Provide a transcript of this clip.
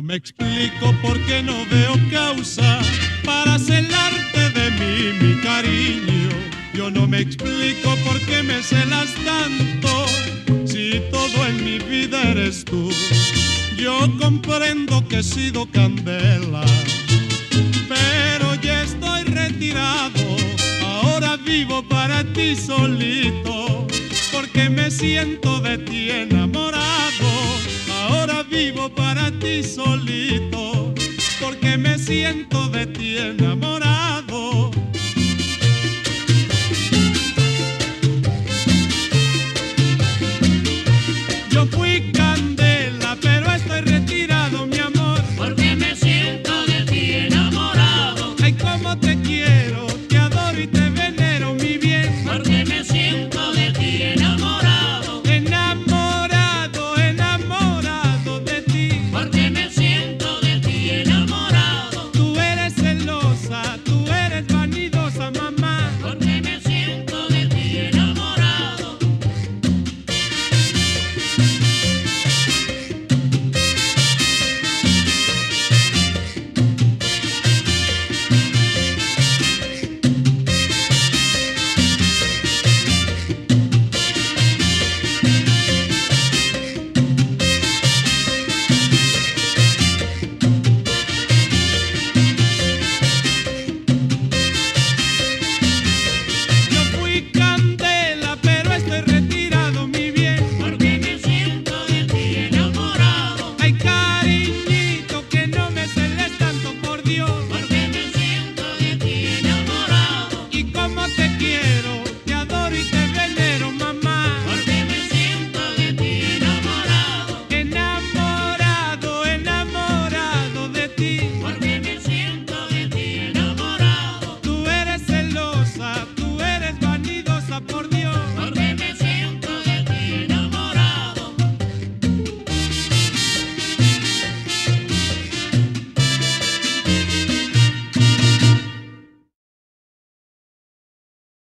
me explico por qué no veo causa para celarte de mí, mi cariño. Yo no me explico por qué me celas tanto, si todo en mi vida eres tú. Yo comprendo que he sido candela, pero ya estoy retirado. Ahora vivo para ti solito, porque me siento de ti enamorado. Ahora vivo para ti solito, porque me siento de